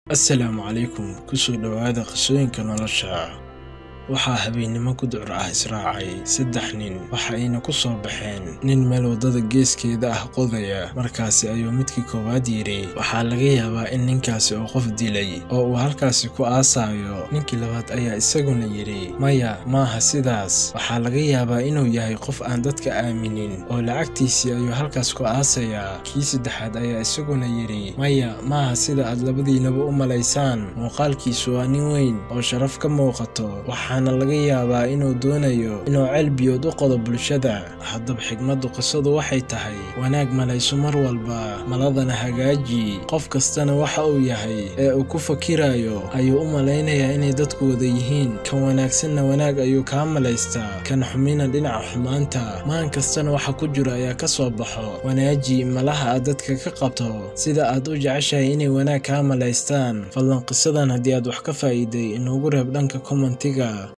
Assalaamu calaykum kusoo dhawaada qisooyinka nolosha. waxaa habeenimo ku ducur israacay 3 nin waxa ayna ku soo baxeen nin meel wadada geeskeeda qodaya. markaasi ayuu midkii koowaad yiri waxaa laga yaabaa in ninkaasi uu qof dilay oo uu halkaasi ku aasayo. ninkii labaad ayaa isaguna yiri maya maaha sidaas, waxaa laga yaabaa inuu yahay qof aan dadka aaminin oo lacagtiisii ayuu halkaas ku aasaya. kii saddexaad ayaa isaguna yiri maya maaha sida aad labadiinaba u malaysaan, muuqaalkiisu waa nin weyn oo sharaf ka muuqato, waxaana laga yaabaa inuu doonayo inuu celbiyood u qodo bulshada. haddaba xigmaddu qisadu waxay tahay wanaag malayso mar walba, maladana hagaaji. qof kastana waxa uu yahay ee uu ku fakirayo ayuu u malaynayaa inay dadku wada yihiin. kan wanaagsanna wanaag ayuu kaa malaystaa, kan xumina dhinaca xumaanta. maan kastana waxa ku jira ayaa ka soo baxo. wanaaji malaha aad dadka ka qabto sida aad u jeceshahay inay wanaag kaa malaystaan. fadlan qisadan haddii aad wax ka faa'iiday inoogu reeb dhanka commentiga.